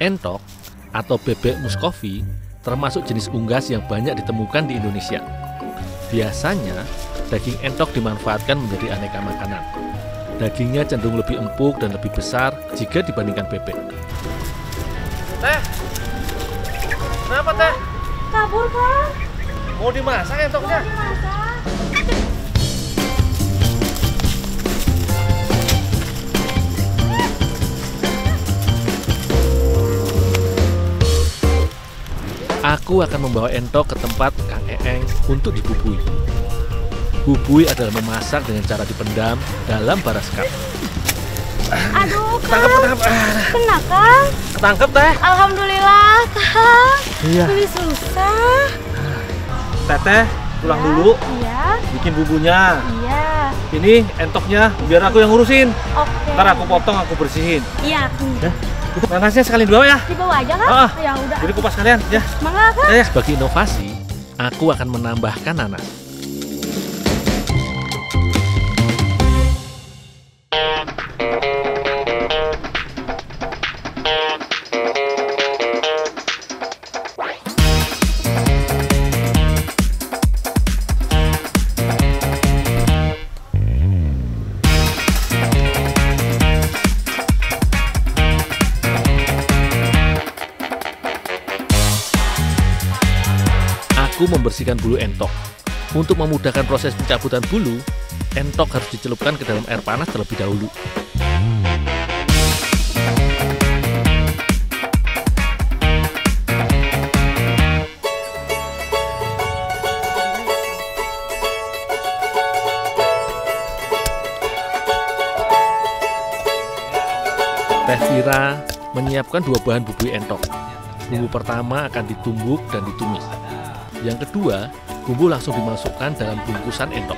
Entok atau bebek Muscovy termasuk jenis unggas yang banyak ditemukan di Indonesia. Biasanya, daging entok dimanfaatkan menjadi aneka makanan. Dagingnya cenderung lebih empuk dan lebih besar jika dibandingkan bebek. Teh, kenapa teh? Kabur, Kang. Mau dimasak entoknya? Aku akan membawa entok ke tempat Kang Eeng untuk dibubui. Bubui adalah memasak dengan cara dipendam dalam bara sekam. Aduh, Kang. Ketangkep. Kena, Kang. Ketangkep, Teh. Alhamdulillah, Kang. Iya. Ini susah. Teteh, pulang dulu. Iya. Bikin bumbunya. Iya. Ini entoknya biar aku yang ngurusin. Oke. Ntar aku potong, aku bersihin. Iya, Kang. Ya. Nanasnya sekalian bawa ya. Dibawa aja, Kang? Ah, Ya udah. jadi kupas kalian ya. Semangat, Kang. Ya. Sebagai inovasi, aku akan menambahkan nanas. Aku membersihkan bulu entok. Untuk memudahkan proses pencabutan bulu, entok harus dicelupkan ke dalam air panas terlebih dahulu. Teh Vira menyiapkan dua bahan bubui entok. Bumbu pertama akan ditumbuk dan ditumis. Yang kedua, bumbu langsung dimasukkan dalam bungkusan entok.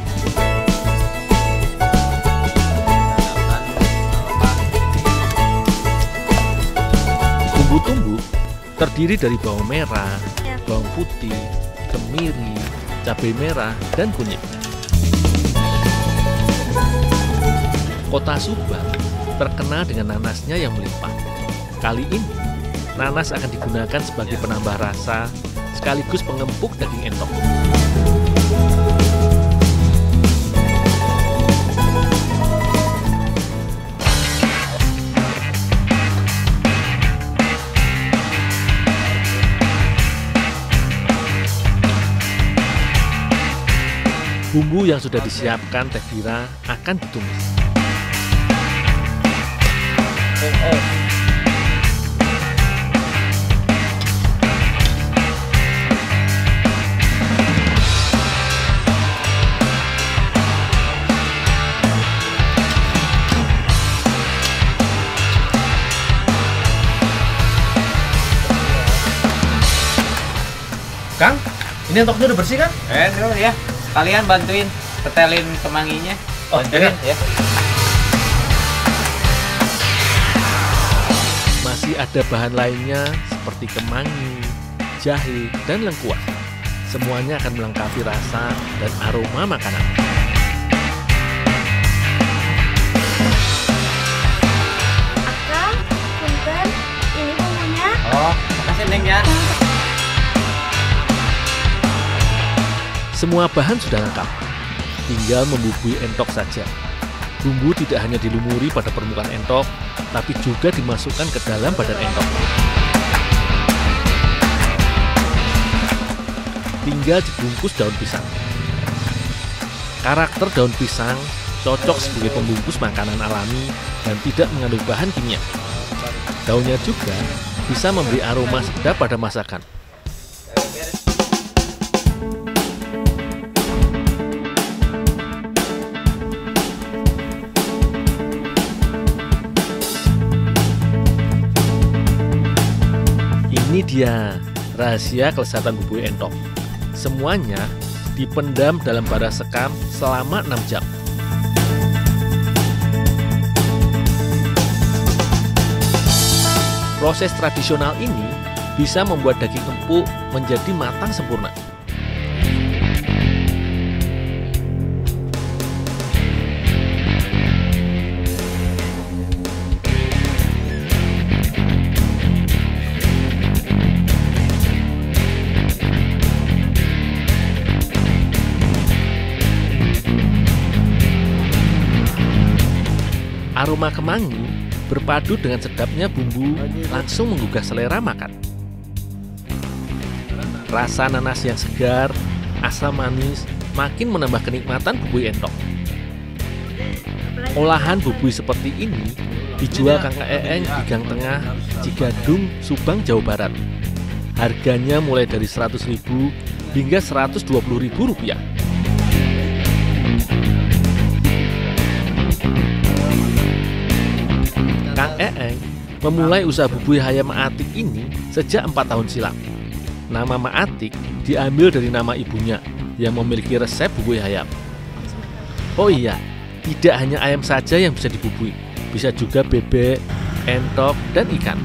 Bumbu tumbuk terdiri dari bawang merah, bawang putih, kemiri, cabai merah, dan kunyit. Kota Subang terkenal dengan nanasnya yang melimpah. Kali ini, nanas akan digunakan sebagai penambah rasa sekaligus pengempuk daging entok. Bumbu yang sudah disiapkan Teh Vira akan ditumis. Kang, ini entoknya udah bersih kan? Dulu ya. Kalian bantuin petelin kemanginya. Oh, Bantuin ya. Masih ada bahan lainnya seperti kemangi, jahe, dan lengkuas. Semuanya akan melengkapi rasa dan aroma makanan. Kang, punten. Ini bumbunya. Oh, makasih Neng ya. Semua bahan sudah lengkap, tinggal membubui entok saja. Bumbu tidak hanya dilumuri pada permukaan entok, tapi juga dimasukkan ke dalam badan entok. Tinggal dibungkus daun pisang. Karakter daun pisang cocok sebagai pembungkus makanan alami dan tidak mengandung bahan kimia. Daunnya juga bisa memberi aroma sedap pada masakan. Ini dia rahasia kelezatan bubui entok. Semuanya dipendam dalam bara sekam selama 6 jam. Proses tradisional ini bisa membuat daging empuk menjadi matang sempurna. aroma kemangi berpadu dengan sedapnya bumbu langsung menggugah selera makan. Rasa nanas yang segar, asam manis makin menambah kenikmatan bubui entok. Olahan bubui seperti ini dijual Kang Eeng di Gang Tengah, Cigadung, Subang, Jawa Barat. Harganya mulai dari Rp100.000 hingga Rp120.000. Kang Eeng memulai usaha bubui hayam Maatik ini sejak 4 tahun silam. Nama Maatik diambil dari nama ibunya yang memiliki resep bubui hayam. Oh iya, tidak hanya ayam saja yang bisa dibubui, bisa juga bebek, entok, dan ikan.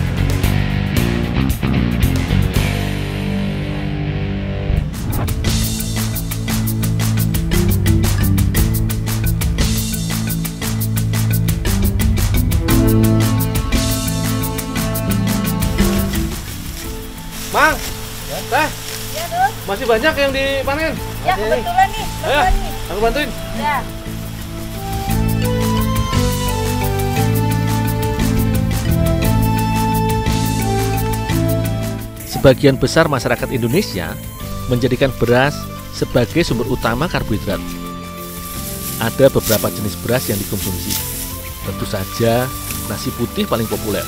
Mang, teh, Ya, Dul. masih banyak yang dipanen. Ya, kebetulan nih. Ayo, aku bantuin. Ya. Sebagian besar masyarakat Indonesia menjadikan beras sebagai sumber utama karbohidrat. Ada beberapa jenis beras yang dikonsumsi. Tentu saja, nasi putih paling populer.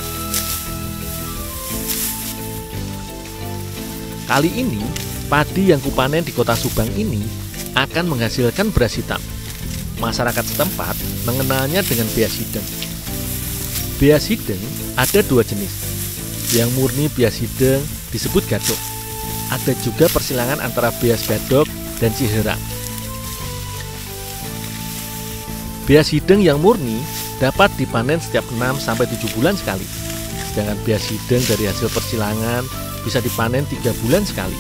Kali ini, padi yang kupanen di kota Subang ini akan menghasilkan beras hitam. Masyarakat setempat mengenalnya dengan beas hideng. Beas hideng ada 2 jenis. Yang murni beas hideng disebut gadok. Ada juga persilangan antara beas gadok dan ciherang. Beas hideng yang murni dapat dipanen setiap 6-7 bulan sekali. Sedangkan beas hideng dari hasil persilangan bisa dipanen 3 bulan sekali.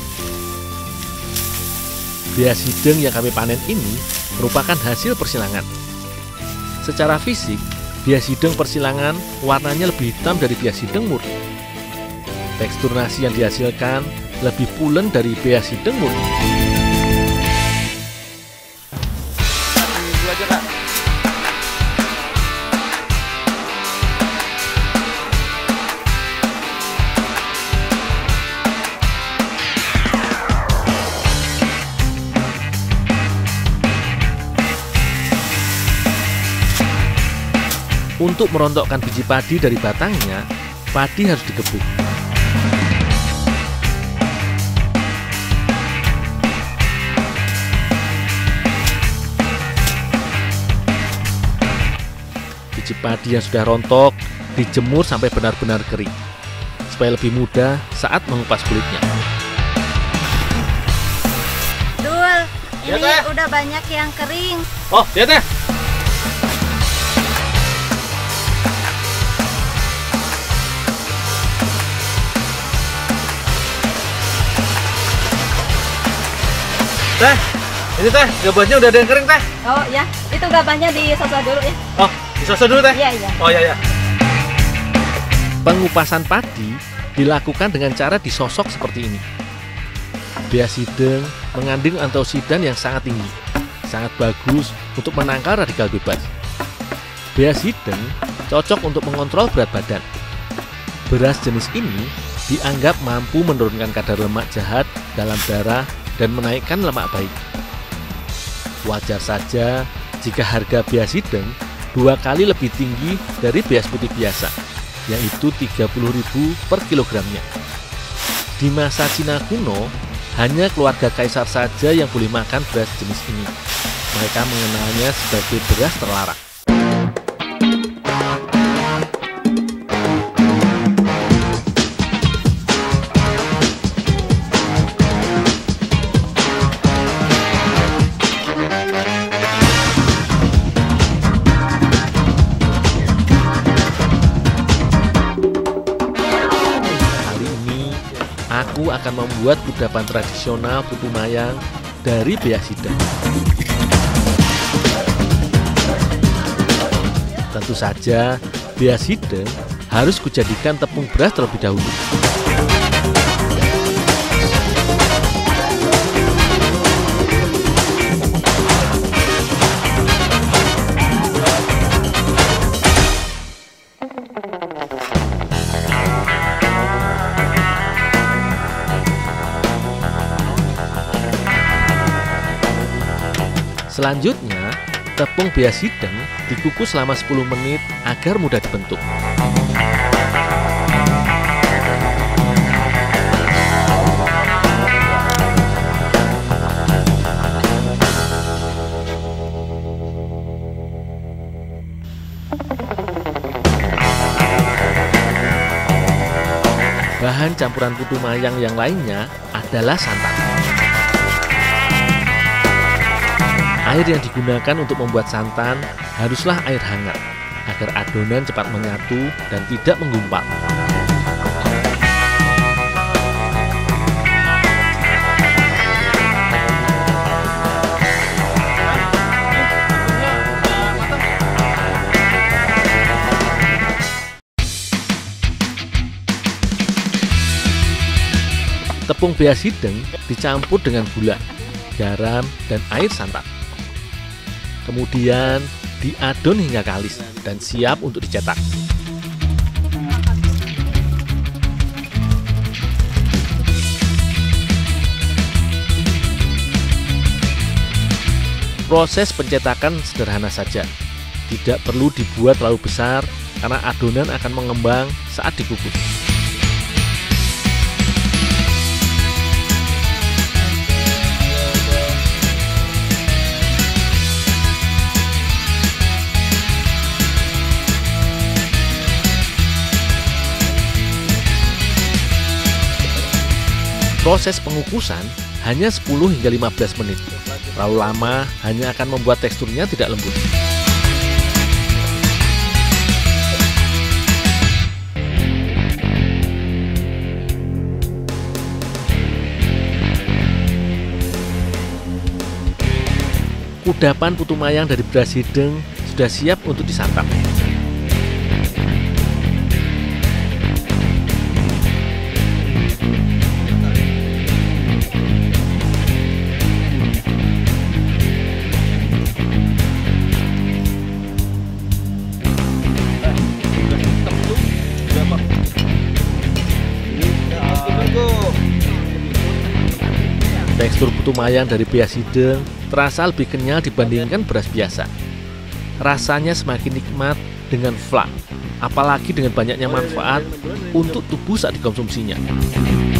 Beas hideng yang kami panen ini merupakan hasil persilangan. Secara fisik, beas hideng persilangan warnanya lebih hitam dari beas hideng murni. Tekstur nasi yang dihasilkan lebih pulen dari beas hideng murni. Dulu aja, Kak. Untuk merontokkan biji padi dari batangnya, padi harus digebuk. Biji padi yang sudah rontok dijemur sampai benar-benar kering, supaya lebih mudah saat mengupas kulitnya. Dul, Ya, ini Teh. udah banyak yang kering. Oh, lihat teh. Teh, ini teh, gabahnya udah ada yang kering teh. Oh ya, itu gabahnya disosok dulu ya. Oh, disosok dulu teh. Iya, iya. Oh iya ya. Pengupasan padi dilakukan dengan cara disosok seperti ini. Beas hideng mengandung antioksidan yang sangat tinggi, sangat bagus untuk menangkal radikal bebas. Beas hideng cocok untuk mengontrol berat badan. Beras jenis ini dianggap mampu menurunkan kadar lemak jahat dalam darah dan menaikkan lemak baik. Wajar saja jika harga beas hideng 2 kali lebih tinggi dari beas putih biasa, yaitu Rp30.000 per kilogramnya. Di masa Cina kuno, hanya keluarga kaisar saja yang boleh makan beras jenis ini. Mereka mengenalnya sebagai beras terlarang. Aku akan membuat kudapan tradisional putu mayang dari beas hideng. Tentu saja, beas hideng harus kujadikan tepung beras terlebih dahulu. Selanjutnya, tepung bias hideng dikukus selama 10 menit agar mudah dibentuk. Bahan campuran putu mayang yang lainnya adalah santan. Air yang digunakan untuk membuat santan haruslah air hangat, agar adonan cepat menyatu dan tidak menggumpal. Tepung bias hideng dicampur dengan gula, garam, dan air santan. Kemudian diadon hingga kalis dan siap untuk dicetak. Proses pencetakan sederhana saja, tidak perlu dibuat terlalu besar karena adonan akan mengembang saat dikukus. Proses pengukusan hanya 10 hingga 15 menit. Terlalu lama hanya akan membuat teksturnya tidak lembut. Kudapan putu mayang dari beras hideng sudah siap untuk disantap. Tekstur putu mayang dari bias hideng terasa lebih kenyal dibandingkan beras biasa. Rasanya semakin nikmat dengan flan, apalagi dengan banyaknya manfaat untuk tubuh saat dikonsumsinya.